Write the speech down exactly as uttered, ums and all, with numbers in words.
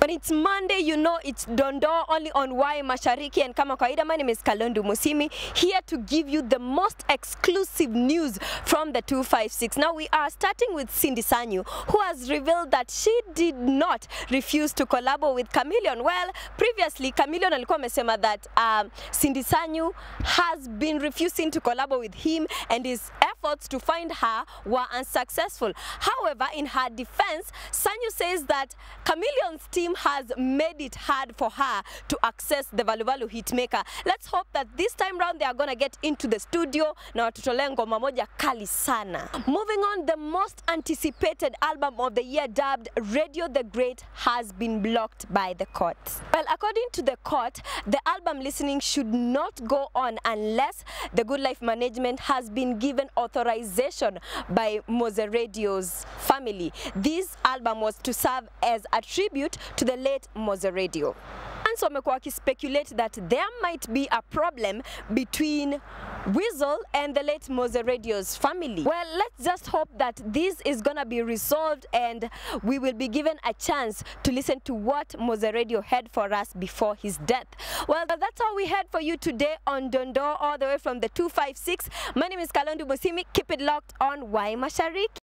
When it's Monday, you know it's Dondo only on Y Mashariki, and kama kawaida, my name is Kalondu Musimi, here to give you the most exclusive news from the two five six. Now we are starting with Cindy Sanyu, who has revealed that she did not refuse to collabo with Chameleone. Well, previously Chameleone alikuwa amesema that um, Cindy Sanyu has been refusing to collabo with him, and his efforts to find her were unsuccessful. However, in her defense, Sanyu says that Chameleone's team has made it hard for her to access the Valu Valu hitmaker. Let's hope that this time round they are gonna get into the studio na watutolee ngoma moja kali sana. Moving on, the most anticipated album of the year, dubbed Radio the Great, has been blocked by the court. Well, according to the court, the album listening should not go on unless the Good Life management has been given authorization by Mose Radio's family. This album was to serve as a tribute to the late Mose Radio. And so wamekuwa speculate that there might be a problem between Weasel and the late Mose Radio's family. Well, let's just hope that this is gonna be resolved and we will be given a chance to listen to what Mose Radio had for us before his death. Well, that's all we had for you today on Dondo, all the way from the two five six. My name is Kalondu Musimi. Keep it locked on Y Mashariki.